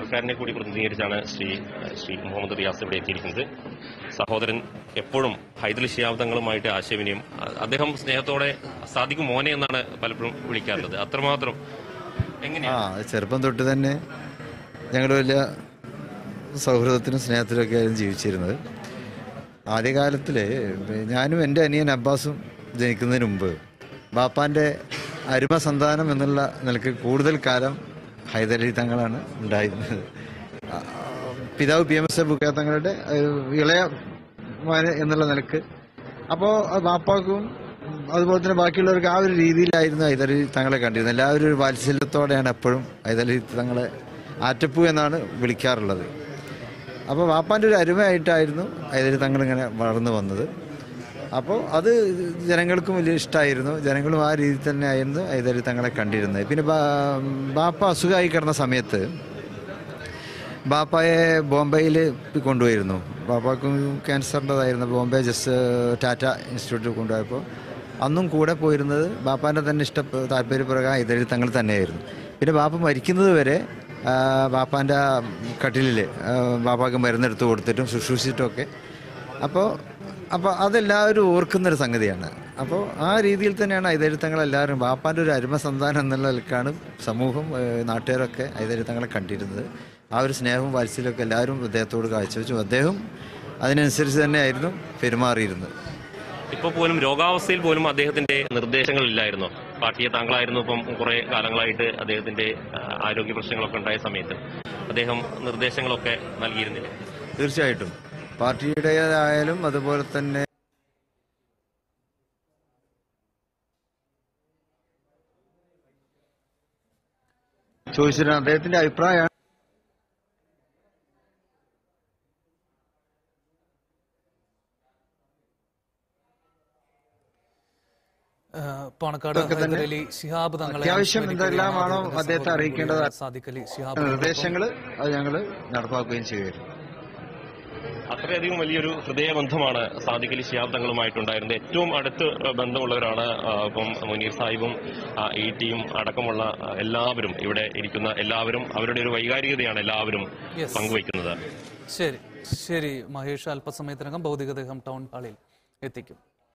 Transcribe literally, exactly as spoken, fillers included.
സർക്കാരിനെ കൂടി പ്രതിനിധീകരിച്ചാണ് ശ്രീ ശ്രീ മുഹമ്മദ് റിയാസ് ഇവിടെ എത്തിയിരിക്കുന്നത്. സഹോദരൻ എപ്പോഴും ഹൈദരലി ശിഹാബ് തങ്ങളുമായിട്ട് ആശയവിനിമയം, അദ്ദേഹം സ്നേഹത്തോടെ സാദിഖ് മോനെ എന്നാണ് പലപ്പോഴും വിളിക്കാറുള്ളത്. അത്രമാത്രം എങ്ങനെയാ? ചെറുപ്പം തൊട്ട് തന്നെ ഞങ്ങൾ വലിയ സൗഹൃദത്തിനും സ്നേഹത്തിലൊക്കെ ആയിരുന്നു ജീവിച്ചിരുന്നത്. ആദ്യകാലത്തിൽ ഞാനും എൻ്റെ അനിയൻ അബ്ബാസും ജനിക്കുന്നതിന് മുമ്പ് ബാപ്പാൻ്റെ അരുമ സന്താനം എന്നുള്ള നിലയ്ക്ക് കൂടുതൽ കാലം ഹൈദരലി തങ്ങളാണ് ഉണ്ടായിരുന്നത്. പിതാവ് പി എം എസ് ബുക്ക തങ്ങളുടെ ഇളയ മകൻ എന്നുള്ള നിലക്ക്. അപ്പോൾ ബാപ്പാക്കും അതുപോലെ തന്നെ ബാക്കിയുള്ളവർക്ക് ആ ഒരു രീതിയിലായിരുന്നു ഹൈദരലി തങ്ങളെ കണ്ടിരുന്നത്. എല്ലാവരും ഒരു വാത്സല്യത്തോടെയാണ് എപ്പോഴും ഹൈദരലി തങ്ങളെ ആറ്റപ്പൂ എന്നാണ് വിളിക്കാറുള്ളത്. അപ്പോൾ ബാപ്പാൻ്റെ ഒരു അരുമയായിട്ടായിരുന്നു ഹൈദരലി തങ്ങളിങ്ങനെ വളർന്നു വന്നത്. അപ്പോൾ അത് ജനങ്ങൾക്കും വലിയ ഇഷ്ടമായിരുന്നു. ജനങ്ങളും ആ രീതിയിൽ തന്നെ ആയിരുന്നു ഹൈദരലി തങ്ങളെ കണ്ടിരുന്നത്. പിന്നെ ബാപ്പ അസുഖമായി കിടന്ന സമയത്ത് ബാപ്പായെ ബോംബെയിൽ കൊണ്ടുപോയിരുന്നു. ബാപ്പാക്കും ക്യാൻസറിൻ്റെതായിരുന്നു. ബോംബെ ജസ്റ്റ് ടാറ്റ ഇൻസ്റ്റിറ്റ്യൂട്ടിൽ കൊണ്ടുപോയപ്പോൾ അന്നും കൂടെ പോയിരുന്നത് ബാപ്പാൻ്റെ തന്നെ ഇഷ്ട താല്പര്യപ്രകാരം ഹൈദരലി തങ്ങൾ തന്നെയായിരുന്നു. പിന്നെ ബാപ്പ മരിക്കുന്നത് വരെ ബാപ്പാൻ്റെ കട്ടിലിൽ ബാപ്പാക്ക് മരുന്നെടുത്ത് കൊടുത്തിട്ടും ശുശ്രൂഷിച്ചിട്ടുമൊക്കെ. അപ്പോൾ അപ്പോൾ അതെല്ലാവരും ഓർക്കുന്നൊരു സംഗതിയാണ്. അപ്പോൾ ആ രീതിയിൽ തന്നെയാണ് ഹൈദരലി തങ്ങളെല്ലാവരും ബാപ്പാൻ്റെ ഒരു അരുമ സന്താനം എന്നുള്ള നിലക്കാണ് സമൂഹം, നാട്ടുകാരൊക്കെ ഹൈദരലി തങ്ങളെ കണ്ടിരുന്നത്. ആ ഒരു സ്നേഹവും വാത്സല്യമൊക്കെ എല്ലാവരും അദ്ദേഹത്തോട് കാഴ്ചവെച്ചു. അദ്ദേഹം അതിനനുസരിച്ച് തന്നെയായിരുന്നു പെരുമാറിയിരുന്നത്. ഇപ്പോൾ പോലും രോഗാവസ്ഥയിൽ പോലും അദ്ദേഹത്തിന്റെ നിർദ്ദേശങ്ങളില്ലായിരുന്നു. പാർട്ടിയെ താങ്കളായിരുന്നു ഇപ്പം കുറെ കാലങ്ങളായിട്ട് അദ്ദേഹത്തിന്റെ ആരോഗ്യ പ്രശ്നങ്ങളൊക്കെ ഉണ്ടായ സമയത്ത് അദ്ദേഹം നിർദ്ദേശങ്ങളൊക്കെ നൽകിയിരുന്നില്ല? തീർച്ചയായിട്ടും പാർട്ടിയുടേതായാലും അതുപോലെ തന്നെ ചോദിച്ചിരുന്ന അദ്ദേഹത്തിന്റെ അഭിപ്രായമാണ്. പാണക്കാട് ഹൈദരലി ശിഹാബ് തങ്ങളെ അത്യാവശ്യം എന്തെല്ലാമാണോ അദ്ദേഹത്തെ അറിയിക്കേണ്ടത് നിർദ്ദേശങ്ങൾ അത് ഞങ്ങൾ നടപ്പാക്കുകയും ചെയ്യുമായിരുന്നു. അത്രയധികം വലിയൊരു ഹൃദയബന്ധമാണ് സാദിഖ് അലി ശിഹാബ് തങ്ങളുമായിട്ടുണ്ടായിരുന്നത്. ഏറ്റവും അടുത്ത് ബന്ധമുള്ളവരാണ് ഇപ്പം മുനീർ സാഹിബും ഇ ടിയും അടക്കമുള്ള എല്ലാവരും, ഇവിടെ ഇരിക്കുന്ന എല്ലാവരും അവരുടെ ഒരു വൈകാരികതയാണ് എല്ലാവരും പങ്കുവയ്ക്കുന്നത്. ശരി ശരി മഹേഷ്, അല്പസമയത്തിനകം ഭൗതികദേഹം ടൗൺ ഹാളിൽ എത്തിക്കും.